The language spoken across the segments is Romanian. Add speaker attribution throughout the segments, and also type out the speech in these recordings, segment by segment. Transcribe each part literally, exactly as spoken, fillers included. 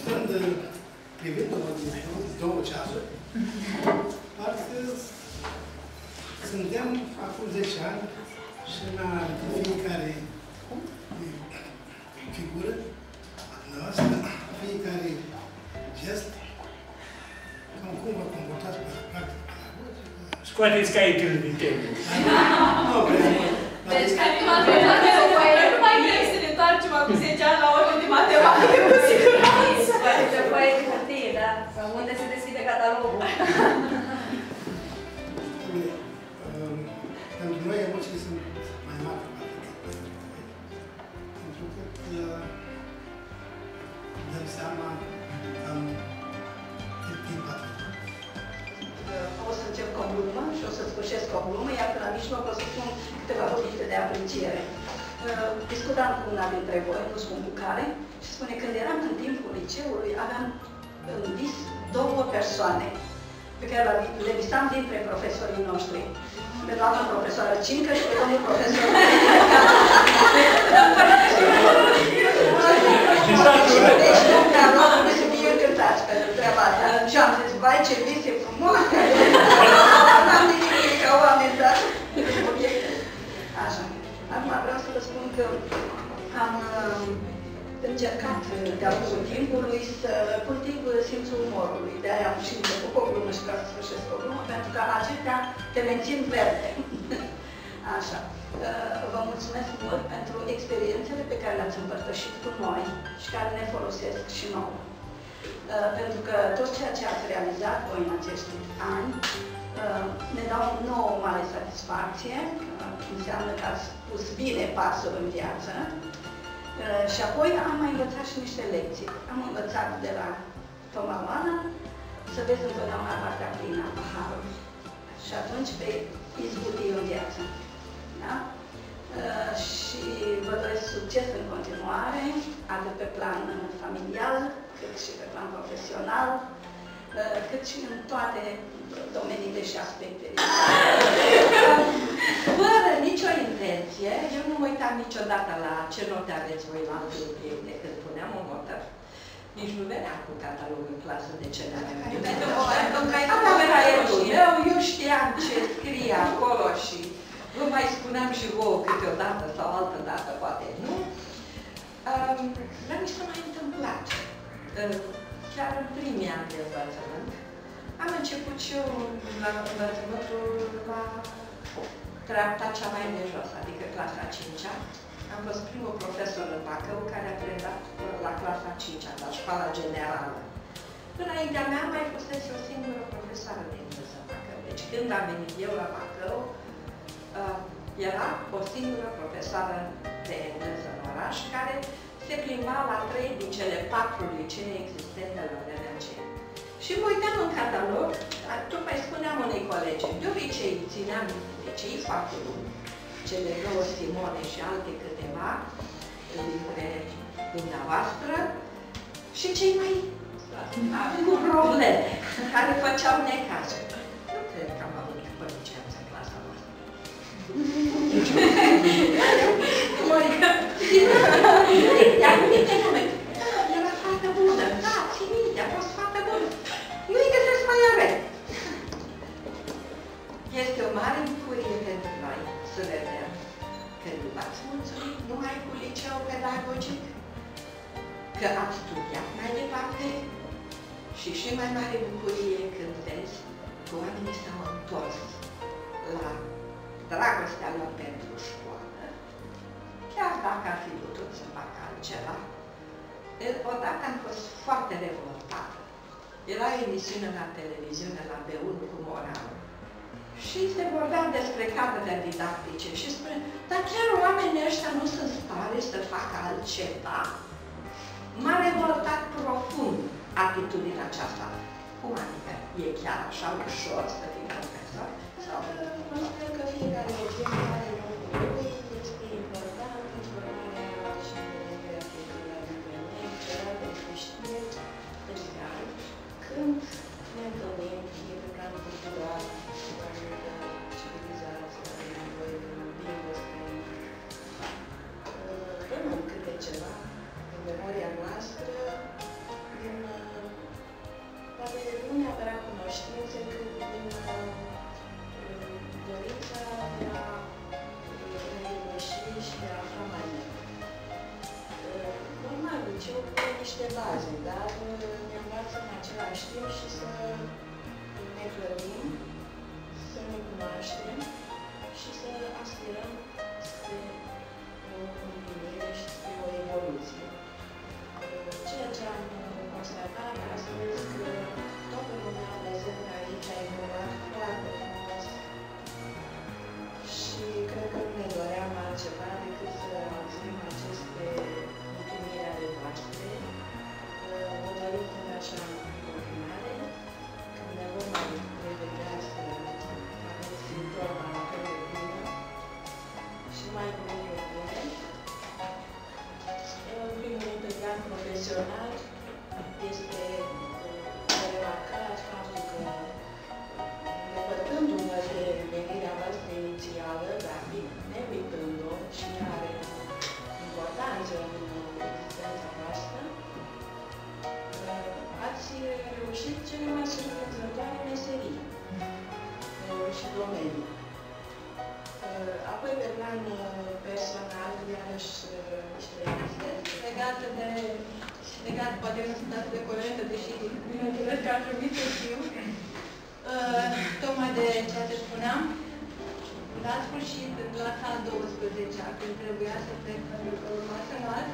Speaker 1: stând, privindu-mă din două ceasuri, parcă suntem acum zece ani și la fiecare figură noastră, fiecare gest, cam cum vă comportați practic.
Speaker 2: Scoateți caietul din temă.
Speaker 1: Nu prea.
Speaker 3: Deci, ca prima întrebare, nu mai vrei să ne întoarcem acum zece ani la orele de matematică, cu siguranță.
Speaker 4: Poate pe foaie de hârtie, da? Sau unde se deschide catalogul.
Speaker 1: Pentru noi emoțiile sunt mai mari. Pentru că dăm seama cam cât timp a trecut.
Speaker 5: O să încep cu o glumă și o să sfârșesc cu o glumă, iar la mijloc o să spun câteva cuvinte de apreciere. Discutam cu una dintre voi, nu spun cu care, și spune, când eram în timpul liceului, aveam în vis două persoane pe care le visam dintre profesorii noștri. Pe doamna profesoară Cincă și pe domnul profesor. Deci, nu trebuie să fie încântați pentru treaba asta. Și am zis, vai, ce vise frumoase! N-am nimic ca oameni, dar așa. Acum vreau să vă spun că am încercat de-a lungul timpului să cultiv simțul umorului. De-aia am și început cu o glumă și vreau să sfârșesc o glumă, pentru că acestea te mențin verde. Așa. Vă mulțumesc mult pentru experiențele pe care le-ați împărtășit cu noi și care ne folosesc și nouă. Pentru că tot ceea ce ați realizat voi în acești ani ne dau nouă o mare satisfacție. Înseamnă că ați pus bine pasul în viață. Și apoi am mai învățat și niște lecții. Am învățat de la Toma Oana să vezi întotdeauna partea plină a paharului. Și atunci vei izbuti în viață. Da? Și vă doresc succes în continuare, atât pe plan familial, cât și pe plan profesional, cât și în toate domeniile și aspectele. Fără nicio intenție, eu nu mă uitam niciodată la ce note aveți voi la întâlnire, când puneam o notă. Nici nu veneam cu catalogul în clasă de ce n-aveam. Avea aerul meu, eu știam ce scrie acolo și vă mai spuneam și vouă câteodată sau altă dată, poate nu. Dar mi s-a mai întâmplat. Chiar în primii ani de învățământ, am început și eu la învățământul la treapta cea mai de jos, adică clasa a cincea. Am fost primul profesor în Bacău care a predat la clasa a cincea, la școala generală. Înaintea mea mai fusese o singură profesoară de engleză în Bacău. Deci când am venit eu la Bacău, era o singură profesoară de engleză în oraș care se plimba la trei din cele patru licee existente la vremea aceea. Și mă uitam în catalog, tocmai spuneam unei colegi, de obicei țineam licei foarte buni, cele două Simone și alte câteva dintre dumneavoastră, și cei mai cu probleme, care făceau necazuri. Nu cred că am avut păliceanță în clasa noastră. Iar minte nume, era foarte bună, da, ții minte, a fost foarte bună. Nu-i găsesc mai are. Este o mare bucurie pentru noi să vedem că nu v-ați mulțumit numai cu liceu pedagogic, că ați studiat mai departe și și mai mare bucurie când vezi că oamenii s-au întors la dragostea lor pentru școală, chiar dacă ar fi putut să facă altceva. Odată am fost foarte revoltată. Era o emisiune la televiziune, la B unu cu Moranu. Și se vorbea despre cadrele didactice și spune, dar chiar oamenii ăștia nu sunt stare să facă altceva. M-a revoltat profund atitudinea aceasta. Cum adică? E chiar așa ușor să fii profesor? Sau?
Speaker 4: Cred că fiecare exemplu are locul lui, este important, informarea și legătura dintre noi, celălalt își știe, legal, când ne întâlnim, fie pe plan cultural, civilizația, nevoie de un bine străin. Rămân câte ceva în memoria noastră din niște baze, dar ne învață în același timp și să ne grăbim, să ne cunoaștem și să aspirăm spre o împlinire și spre o evoluție. Ceea ce am constatat astăzi, că toată lumea prezent aici a evoluat foarte frumos și cred că nu ne doream altceva decât să auzim aceste întâlniri ale voastre. Vă dorim până așa în continuare, când ne vom mai revedea să aveți vorba la fel de bine și mai bune bune. În primul rând, pe plan profesional, este de remarcat faptul că, depărtându-mă de venirea voastră inițială, dar ne uitând-o și are importanță în existența voastră, ați reușit cele mai surprinzătoare meserii și domenii. Apoi, pe plan personal, iarăși niște realizări legate de, legate, poate nu sunt atât de corectă, deși bineînțeles că ar trebui să știu, tocmai de ceea ce spuneam, la sfârșit, în clasa a douăsprezecea, când trebuia să plec pentru că urma să înalt,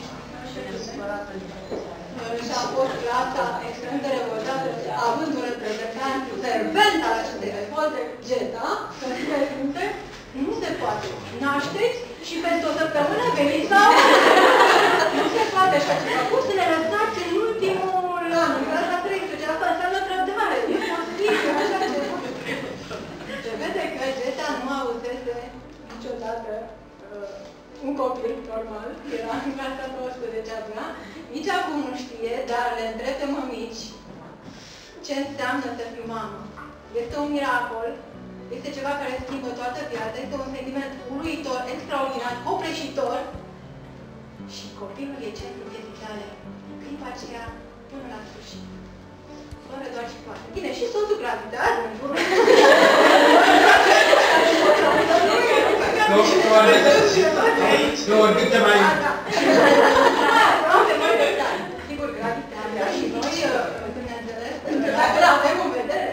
Speaker 4: și a fost clasa extrem de revoltată, având un reprezentant fervent al acestei revolte, Geta, nu se poate. Nașteți și peste o săptămână veniți la nu se poate așa ceva. Cum să ne lăsați în ultimul an, în clasa treisprezece, asta înseamnă trădare, e posibil, așa ceva. Se vede că Geta nu auzese niciodată uh, un copil normal, era în clasa a douăsprezecea abia, nici acum nu știe, dar le întreb pe mămici ce înseamnă să fiu mamă. Este un miracol, este ceva care schimbă toată viața, este un sentiment uluitor, extraordinar, copleșitor și copilul e centrul vieții tale în clipa aceea până la sfârșit. Fără doar și poate. Bine, și soțul gravitează în jurul.
Speaker 6: Nu, oricât te mai...
Speaker 4: Sigur, gravitația și noi, bineînțeles, dacă avem în vedere.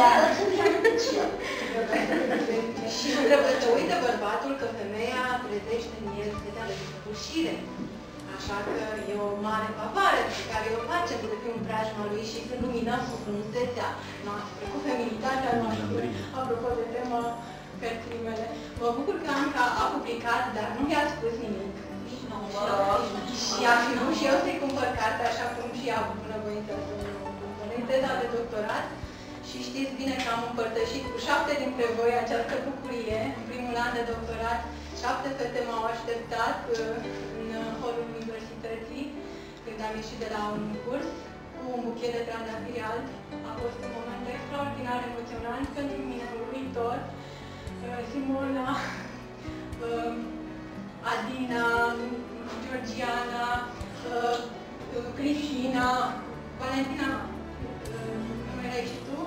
Speaker 4: Și trebuie să uite bărbatul că femeia trezește în el setea de desăvârșire. Așa că e o mare favoare pe care o facem să fim în preajma lui și să luminăm cu frumusețea noastră, cu feminitatea noastră. Apropo de temă, cărțimele. Mă bucur că Anca a publicat, dar nu i-a spus nimic. Și aș fi vrut și eu să-i cumpăr cartea, așa cum și ea a avut bunăvoință să-mi cumpăre teza de doctorat. Și știți bine că am împărtășit cu șapte dintre voi această bucurie în primul an de doctorat. Șapte fete m-au așteptat în holul universității, când am ieșit de la un curs, cu un buchet de trandafiri albi. A fost un moment extraordinar emoționant pentru mine, uluitor. Simona, Adina, Georgiana, Cristina, Valentina, nu erai și tu?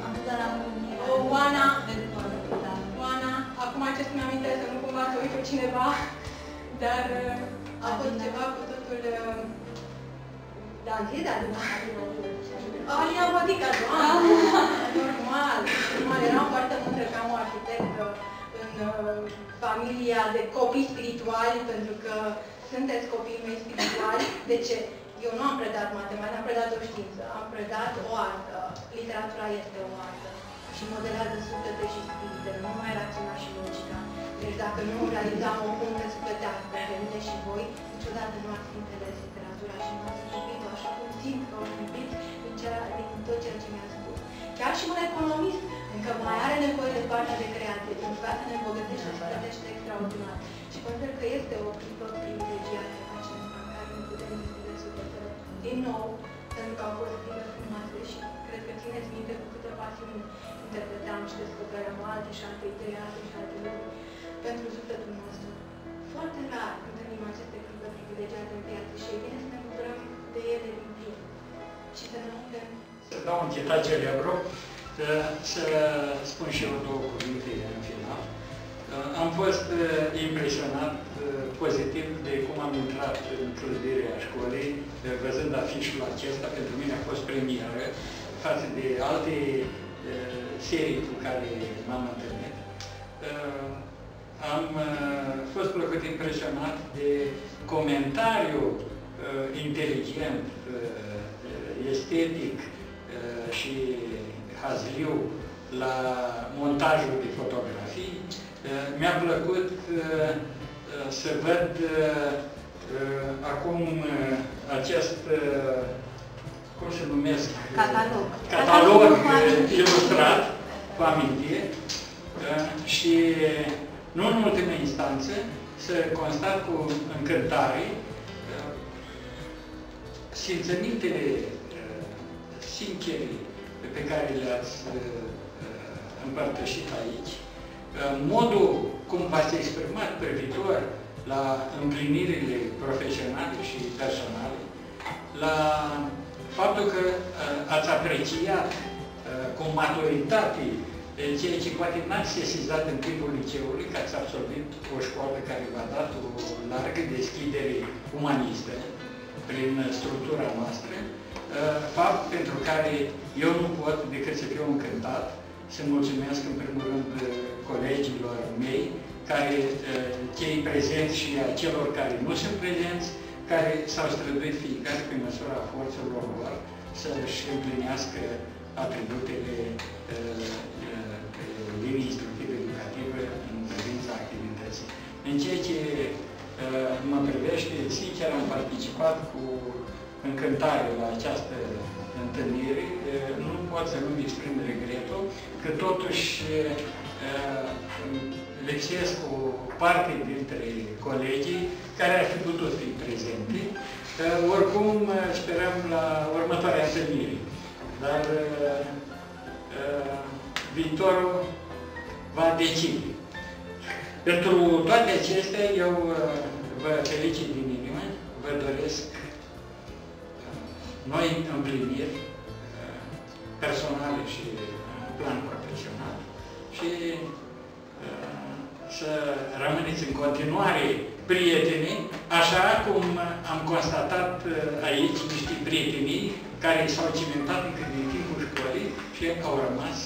Speaker 4: Oana, Oana, acum ce să-mi amintesc, să nu cumva să uit pe cineva, dar a fost ceva cu totul... Da, zi, da, da. Alina Bodica, normal, normal, eram foarte mândră că am o arhitectă în familia de copii spirituali, pentru că sunteți copiii mei spirituali. De ce? Eu nu am predat matematică, am predat o știință, am predat o artă. Literatura este o artă și modelează suflete și spirite, nu mai raționa și logica. Deci dacă nu realizam o punte sufletească pe mine și voi, niciodată nu ați înțeles literatura și nu ați iubit-o așa cum simt că o iubit din, din tot ceea ce mi-a spus. Chiar și un economist încă mai are nevoie de partea de creație, pentru că asta ne îmbogătește și plătește extraordinar. Și consider că este o clipă privilegiată aceasta în care nu putem deschide sufletele din nou, pentru că au fost clipe frumoase și cred că țineți minte cu câte pasiuni interpretam și descoperam alte și alte idei, alte și alte lucruri pentru sufletul nostru. Foarte rar întâlnim aceste clipe privilegiate în viață și e bine să ne bucurăm de ele din plin și să ne putem.
Speaker 2: Să dau un chitat celebru, să spun și eu două cuvinte în final. Am fost impresionat pozitiv de cum am intrat în clădirea școlii, văzând afișul acesta, pentru mine a fost premieră față de alte serii cu care m-am întâlnit. Am fost plăcut impresionat de comentariul inteligent, estetic și hazliu la montajul de fotografii. Mi-a plăcut să văd acum acest, cum se numesc?
Speaker 5: Catalog.
Speaker 2: Catalog ilustrat, cu amintire. Și nu în ultima instanță, să constat cu încântare simțămintele sincere pe care le-ați împărtășit aici, modul cum v-ați exprimat privitor la împlinirile profesionale și personale, la faptul că ați apreciat cu maturitate ceea ce poate n-ați sesizat în timpul liceului, că ați absolvit o școală care v-a dat o largă deschidere umanistă prin structura noastră, fapt pentru care eu nu pot decât să fiu încântat, să mulțumesc în primul rând colegilor mei, care, cei prezenți și a celor care nu sunt prezenți, care s-au străduit fiecare pe măsura forțelor lor să-și împlinească atributele linii instructive educative în privința activității. În ceea ce mă privește, sincer, am participat cu încântare la această întâlnire. Nu pot să nu-mi exprim regretul că totuși lipsesc o parte dintre colegii care ar fi putut fi prezente. Oricum, sperăm la următoarea întâlnire. Dar viitorul va decide. Pentru toate acestea, eu vă felicit din inimă, vă doresc noi împliniri personale și în plan profesional și să rămâneți în continuare prieteni, așa cum am constatat aici niște prietenii care s-au cimentat încă din timpul școlii și au rămas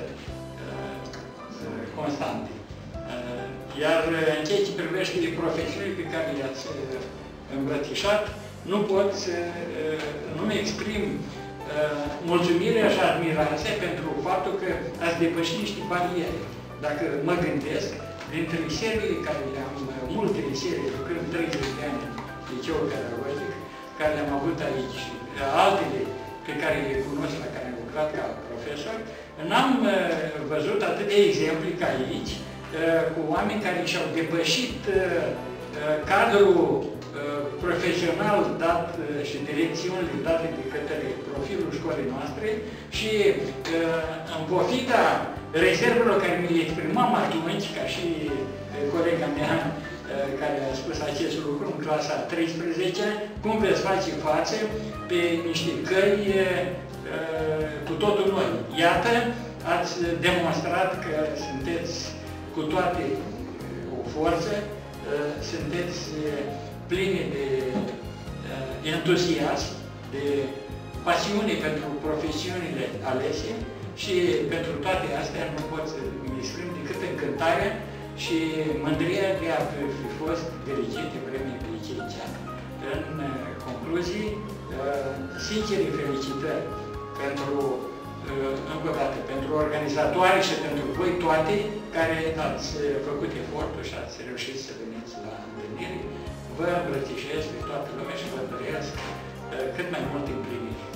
Speaker 2: constante. Iar în ceea ce privește profesiunile pe care le-ați îmbrățișat, nu pot să nu-mi exprim mulțumirea și admirația pentru faptul că ați depășit niște bariere. Dacă mă gândesc, dintre seriile care le-am, multe serii, lucrând treizeci de ani liceul pedagogic, care le-am avut aici, altele pe care le cunosc, la care am lucrat ca profesor, n-am văzut atâtea exemple ca aici, cu oameni care și-au depășit cadrul profesional dat și direcțiunile date de către profilul școlii noastre și în pofida rezervelor care mi le exprimam atunci, ca și colega mea care a spus acest lucru în clasa a treisprezecea, cum veți face față pe niște căi cu totul noi. Iată, ați demonstrat că sunteți cu toate o forță, sunteți plini de entuziasm, de pasiune pentru profesiunile alese și pentru toate astea nu pot să îmi exprim decât încântarea și mândria de a fi fost dirigit în vremea de liceician. În concluzii, sincere felicitări pentru, încă o dată, pentru organizatoare și pentru voi toate care ați făcut efortul și ați reușit să veniți la întâlnire. Vă îmbrățișez pe toată lumea și vă doresc cât mai multe împliniri.